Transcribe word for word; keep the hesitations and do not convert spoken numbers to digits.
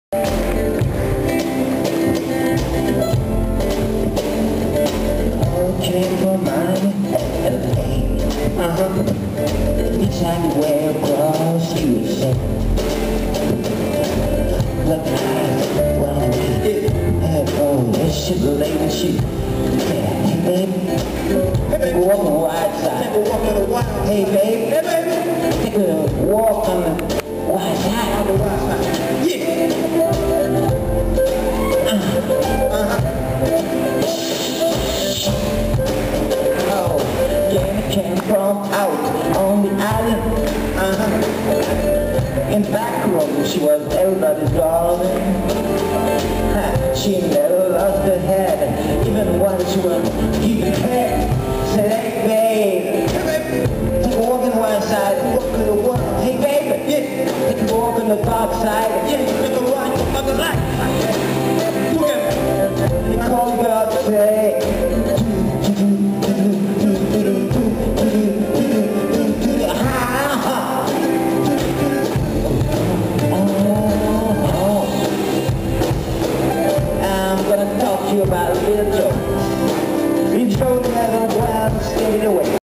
Okay, for mine, uh-huh. Anytime you wear across, you say, look, I, well, I, oh, this sugar lady, she, yeah, hey, baby, take a walk on the wide side. Take a walk on the wide. Hey, baby, hey, baby, take a walk on the wide side. On the wide side. Yeah. Uh-huh. Came from out on the island, uh-huh. In back room, she was everybody's darling. Ha, she never lost her head, even when she was keeping head. Said, hey babe, hey baby, take a walk on the one side, walk on the one. Hey baby, yeah, take a walk on the dark side, yeah, take a walk on the light side. Look at me. You call God say. About a little joke. You told me that I'm glad to stay away.